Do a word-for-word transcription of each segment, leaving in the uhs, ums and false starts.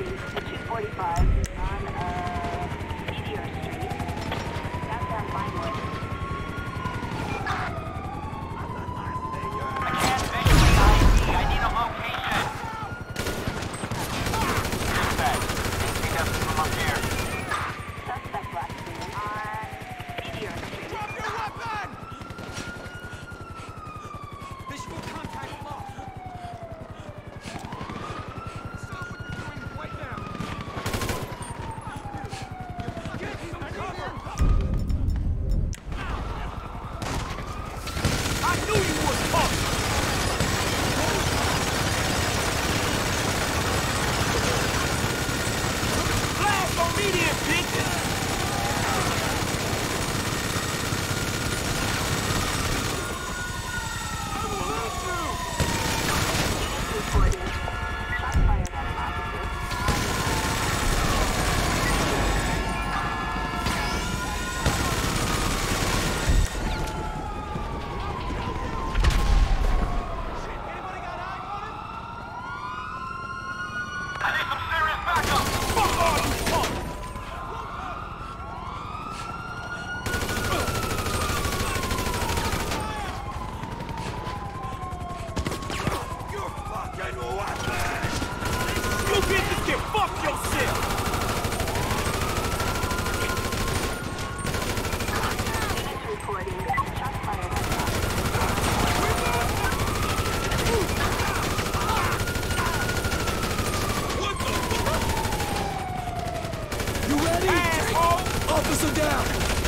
forty to two forty-five on uh, Meteor Street. Downtown Vinewood. I can't visually I D. I need a location. Dispatch. Pick up from up here. Suspect last seen on Meteor Street. Drop your weapon! Visual contact lost. Stop what you're doing right now. Get some cover! I knew you was tough! Blast on median, bitches! I will hurt you! Reporting. Shots fired at an officer. Anybody got eyes on him? I need some serious backup. Fuck all you punk! You're fucking weapon! You bitches can fuck yourself! Units reporting. Shots fired at an officer. What the fuck? You ready? Asshole! Officer down!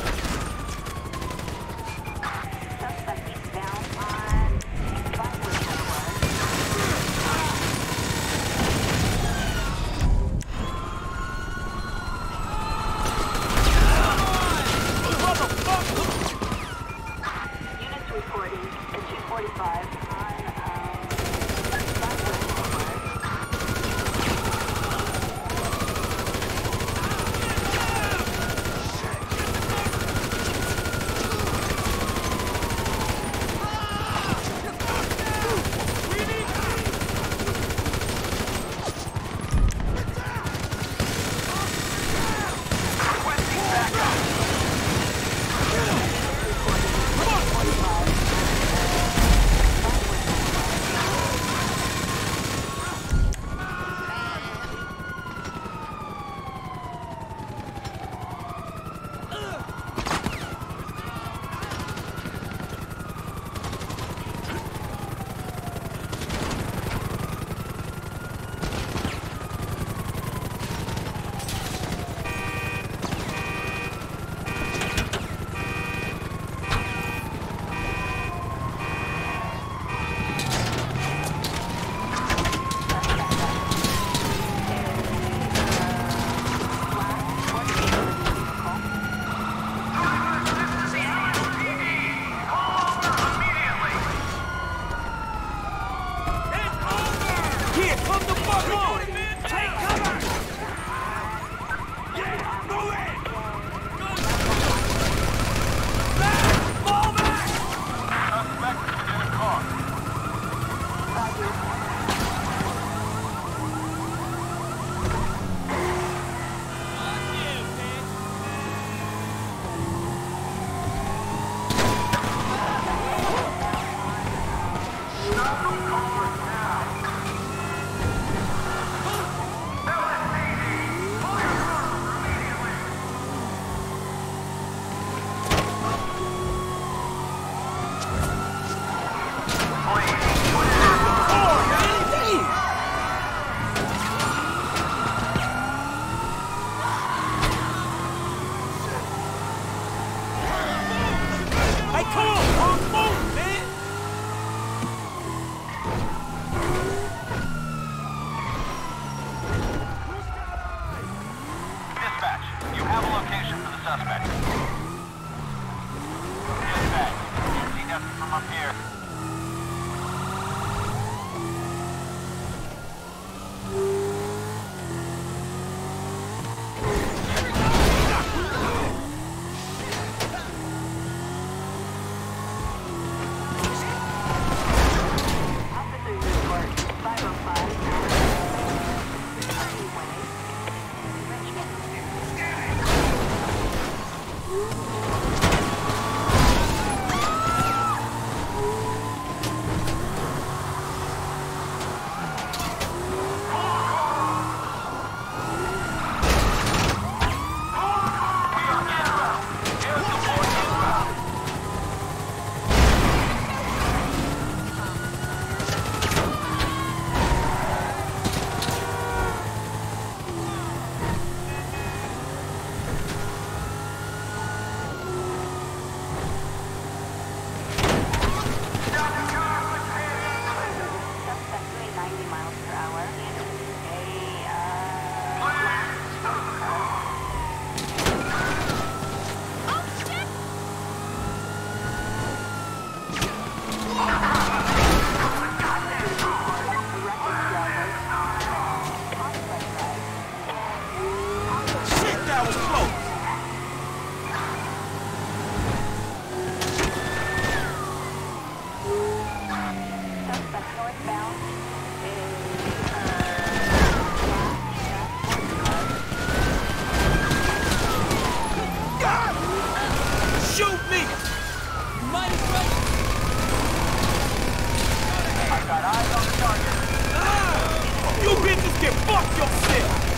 Suspect eastbound on Vinewood Boulevard. Units reporting at two forty-five on um, Vinewood Boulevard. Requesting backup. Here, come the fuck on! Take cover! Yeah, move it! Back! Fall back! Suspect in a car. Stop the car now! was close. Suspect northbound is, uh, God! Shoot me! Might as well. I got eyes on the target. Ah! You bitches can fuck yourself!